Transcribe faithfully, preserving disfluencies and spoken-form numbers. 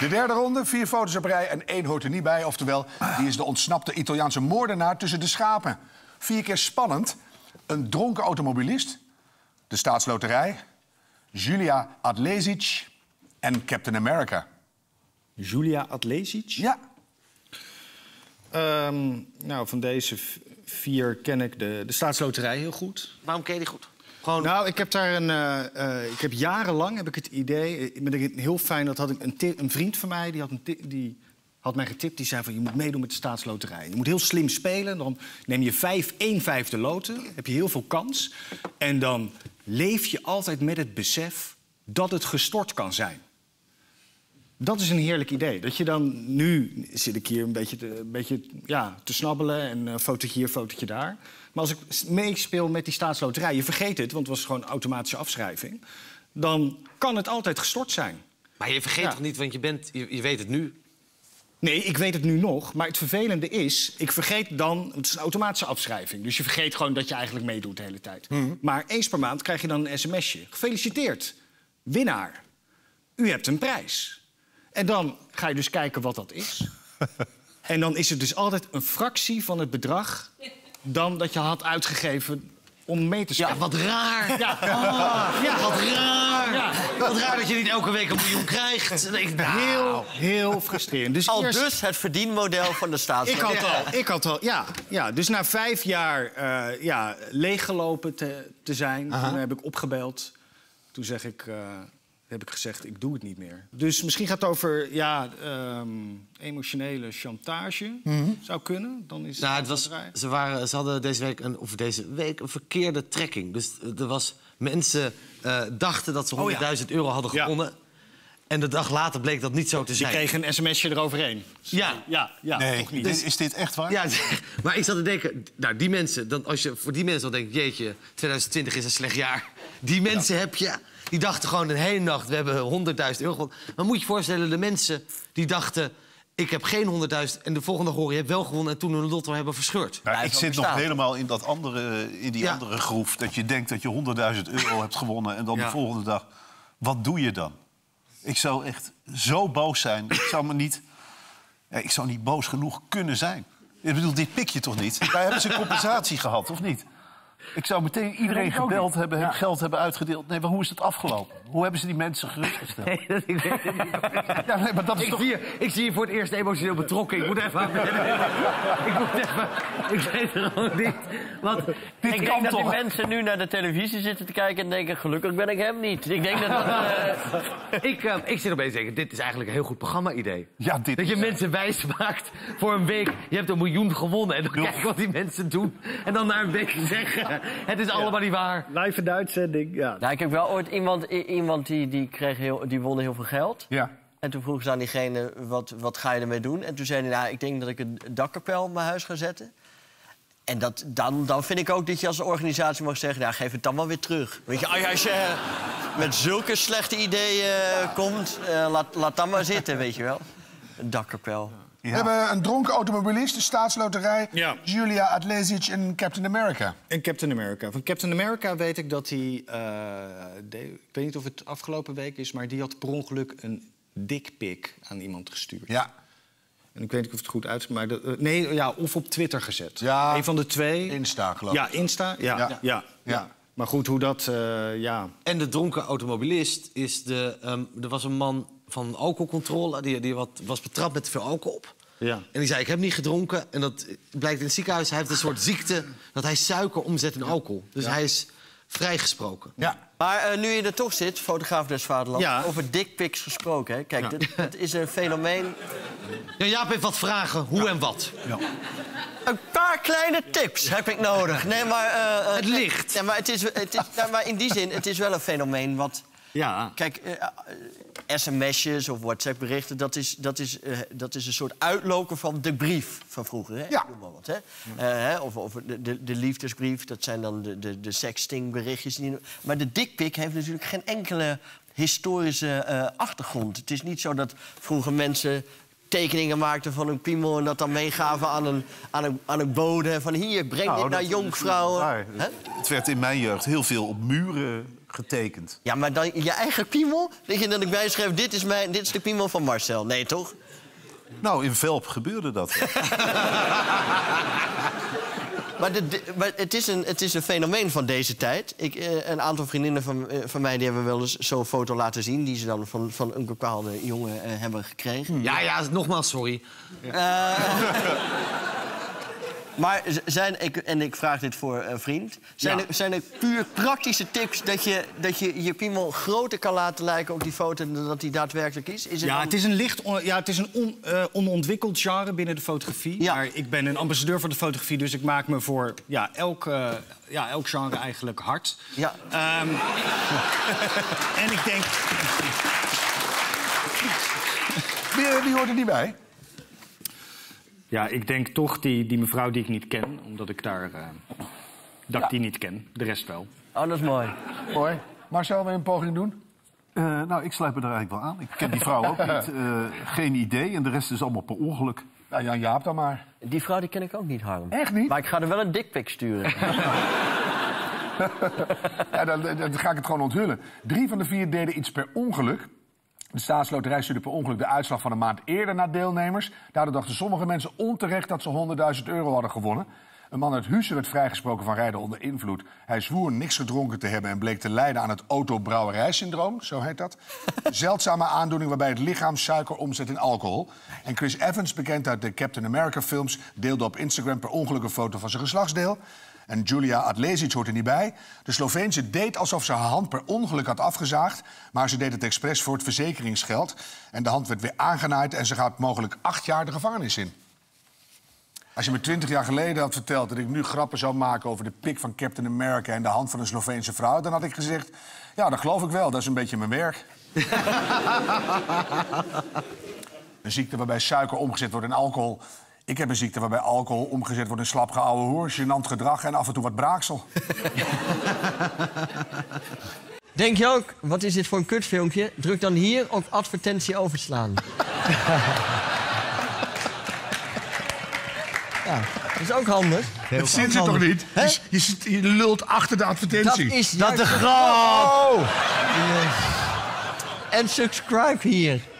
De derde ronde, vier foto's op rij en één hoort er niet bij. Oftewel, die is de ontsnapte Italiaanse moordenaar tussen de schapen. Vier keer spannend. Een dronken automobilist. De staatsloterij. Julia Adlesic en Captain America. Julia Adlesic? Ja. Um, nou, van deze vier ken ik de, de staatsloterij heel goed. Waarom ken je die goed? Gewoon... Nou, ik heb daar een. Uh, uh, ik heb jarenlang heb ik het idee. Ik ben heel fijn. Dat had ik een, tip, een vriend van mij die had, een tip, die had mij getipt. Die zei van je moet meedoen met de staatsloterij. Je moet heel slim spelen. Dan neem je vijf, één vijfde loten. Heb je heel veel kans. En dan leef je altijd met het besef dat het gestort kan zijn. Dat is een heerlijk idee. Dat je dan nu zit ik hier een beetje te, een beetje, ja, te snabbelen en een fotootje hier, fotootje daar. Maar als ik meespeel met die staatsloterij, je vergeet het, want het was gewoon automatische afschrijving. Dan kan het altijd gestort zijn. Maar je vergeet ja. toch niet, want je, bent, je, je weet het nu. Nee, ik weet het nu nog. Maar het vervelende is, ik vergeet dan... Het is een automatische afschrijving. Dus je vergeet gewoon dat je eigenlijk meedoet de hele tijd. Mm-hmm. Maar eens per maand krijg je dan een sms'je. Gefeliciteerd, winnaar. U hebt een prijs. En dan ga je dus kijken wat dat is. En dan is het dus altijd een fractie van het bedrag... dan dat je had uitgegeven om mee te spelen. Ja, wat raar. Ja, oh, ja. Wat raar. Ja. Wat raar dat je niet elke week een miljoen krijgt. Ik, nou. Heel, heel frustrerend. Dus al eerst... dus het verdienmodel van de staatsloterij. Ik had al, ik had al ja, ja. Dus na vijf jaar uh, ja, leeggelopen te, te zijn, Aha. toen heb ik opgebeld. Toen zeg ik... Uh, heb ik gezegd, ik doe het niet meer. Dus misschien gaat het over ja, um, emotionele chantage. Mm-hmm. Zou kunnen. Dan is nou, het was, ze, waren, ze hadden deze week, een, of deze week een verkeerde trekking. Dus er was, mensen uh, dachten dat ze honderdduizend oh, ja. euro hadden gewonnen. Ja. En de dag later bleek dat niet zo te zijn. Je kreeg een sms'je eroverheen. Ja. ja, ja nee, toch niet. Dus, is dit echt waar? Ja, maar ik zat te denken, nou, die mensen, dan, als je voor die mensen dan denkt... jeetje, twintig twintig is een slecht jaar. Die mensen ja. heb je... Die dachten gewoon een hele nacht, we hebben honderdduizend euro gewonnen. Maar moet je je voorstellen, de mensen die dachten... ik heb geen honderdduizend en de volgende dag horen je hebt wel gewonnen... en toen hun lotto hebben verscheurd. Ja, ik zit bestaan. nog helemaal in, dat andere, in die ja. andere groef. Dat je denkt dat je honderdduizend euro hebt gewonnen... en dan ja. de volgende dag, wat doe je dan? Ik zou echt zo boos zijn. Ik zou, me niet, ja, ik zou niet boos genoeg kunnen zijn. Ik bedoel, dit pik je toch niet? Daar hebben ze compensatie gehad, of niet? Ik zou meteen iedereen gebeld hebben, ja. geld hebben uitgedeeld. Nee, maar hoe is het afgelopen? Hoe hebben ze die mensen gerustgesteld? Nee, dat, ik weet het niet. Ja, nee, maar dat is ik, toch... zie je, ik zie je voor het eerst emotioneel betrokken. Ik moet even... ik moet even... Ik weet het gewoon niet. Want dit ik denk dat toch... die mensen nu naar de televisie zitten te kijken... en denken, gelukkig ben ik hem niet. Ik denk dat dat... Uh... ik, uh, ik zit opeens te denken, dit is eigenlijk een heel goed programma-idee. Ja, dit dat je is... mensen wijs maakt voor een week. Je hebt een miljoen gewonnen. En dan kijk je wat die mensen doen. En dan na een week zeggen... Het is allemaal ja. niet waar. Live in de uitzending, ja. Nou, ik heb wel ooit iemand, iemand die, die, kreeg heel, die won heel veel geld. Ja. En toen vroeg ze aan diegene, wat, wat ga je ermee doen? En toen zei hij, nou, ik denk dat ik een dakkapel op mijn huis ga zetten. En dat, dan, dan vind ik ook dat je als organisatie mag zeggen... nou, geef het dan wel weer terug. Weet je, als je met zulke slechte ideeën uh, komt, uh, laat, laat dan maar zitten, weet je wel. Een dakkapel. Ja. We hebben een dronken automobilist, de staatsloterij... Ja. Julia Adlesic en Captain America. En Captain America. Van Captain America weet ik dat hij... Uh, de, ik weet niet of het afgelopen week is... maar die had per ongeluk een dickpic aan iemand gestuurd. Ja. En ik weet niet of het goed uit... Maar de, uh, nee, ja, of op Twitter gezet. Ja. Een van de twee. Insta, geloof ik. Ja, Insta. Ja, ja. ja, ja. ja. Maar goed, hoe dat... Uh, ja. En de dronken automobilist is de... Um, er was een man... van alcoholcontrole, die, die wat, was betrapt met te veel alcohol op. Ja. En die zei, ik heb niet gedronken. En dat blijkt in het ziekenhuis. Hij heeft een soort ziekte dat hij suiker omzet in alcohol. Dus ja. hij is vrijgesproken. Ja. Maar uh, nu je er toch zit, fotograaf des Vaderlands... Ja. over dickpics gesproken, hè? Kijk, ja. dit, dit is een fenomeen... Ja, Jaap heeft wat vragen, hoe ja. en wat. Ja. Een paar kleine tips heb ik nodig. Nee, maar... Uh, uh, het licht. Ja, maar, het is, het is, ja, maar in die zin, het is wel een fenomeen wat... Ja. Kijk, uh, sms'jes of WhatsApp-berichten, dat is, dat, is, uh, dat is een soort uitloper van de brief van vroeger. Hè? Ja. Noem maar wat, hè? Uh, hè? Of, of de, de, de liefdesbrief, dat zijn dan de, de, de sexting-berichtjes. Maar de dickpic heeft natuurlijk geen enkele historische uh, achtergrond. Het is niet zo dat vroeger mensen tekeningen maakten van een piemel... en dat dan meegaven aan een, aan een, aan een bode. Van hier, breng Nou, dit naar dat- jonkvrouwen. dat is Het werd in mijn jeugd heel veel op muren getekend. Ja, maar dan je eigen piemel? Dat je dan erbij schreef, dit is, mijn, dit is de piemel van Marcel. Nee, toch? Nou, in Velp gebeurde dat. Maar, de, de- maar het, is een, het is een fenomeen van deze tijd. Ik, eh, een aantal vriendinnen van, eh, van mij die hebben wel eens zo'n foto laten zien... die ze dan van, van een bepaalde jongen eh, hebben gekregen. Ja, ja, nogmaals, sorry. Eh, maar z- zijn, ik, en ik vraag dit voor een vriend... Zijn, Ja. er, zijn er puur praktische tips dat je, dat je je piemel groter kan laten lijken op die foto... dan dat die daadwerkelijk is? is het Ja, dan- het is een licht on- ja, het is een on, eh, onontwikkeld genre binnen de fotografie. Ja. Maar ik ben een ambassadeur van de fotografie, dus ik maak me voor ja, elk, eh, ja, elk genre eigenlijk hard. Ja. Ehm, en ik denk... Wie, wie hoort er niet bij? Ja, ik denk toch die, die mevrouw die ik niet ken, omdat ik daar... eh, dat ik die niet ken, de rest wel. Oh, dat is mooi. Mooi. Marcel, wil je een poging doen? Eh, nou, ik sluit me er eigenlijk wel aan. Ik ken die vrouw ook niet. Eh, geen idee. En de rest is allemaal per ongeluk. Nou, Jan-Jaap dan maar. Die vrouw die ken ik ook niet, Harm. Echt niet? Maar ik ga er wel een dikpik sturen. Ja, dan, dan ga ik het gewoon onthullen. Drie van de vier deden iets per ongeluk. De staatsloterij stuurde per ongeluk de uitslag van een maand eerder naar deelnemers. Daardoor dachten sommige mensen onterecht dat ze honderdduizend euro hadden gewonnen. Een man uit Huissen werd vrijgesproken van rijden onder invloed. Hij zwoer niks gedronken te hebben en bleek te lijden aan het autobrouwerijsyndroom, zo heet dat. Zeldzame aandoening waarbij het lichaam suiker omzet in alcohol. En Chris Evans, bekend uit de Captain America films, deelde op Instagram per ongeluk een foto van zijn geslachtsdeel. En Julia Adlesic hoort er niet bij. De Sloveense deed alsof ze haar hand per ongeluk had afgezaagd, maar ze deed het expres voor het verzekeringsgeld. En de hand werd weer aangenaaid en ze gaat mogelijk acht jaar de gevangenis in. Als je me twintig jaar geleden had verteld dat ik nu grappen zou maken over de pik van Captain America en de hand van een Sloveense vrouw, dan had ik gezegd, ja, dat geloof ik wel, dat is een beetje mijn werk. Een ziekte waarbij suiker omgezet wordt in alcohol. Ik heb een ziekte waarbij alcohol omgezet wordt in slap geouwe hoer, gênant gedrag en af en toe wat braaksel. Denk je ook, wat is dit voor een kutfilmpje? Druk dan hier op advertentie overslaan. Ja, dat is ook handig. Het zit er toch niet? Hè? Je, je, zit- je lult achter de Dat advertentie. is Dat de juist- grap! En subscribe hier.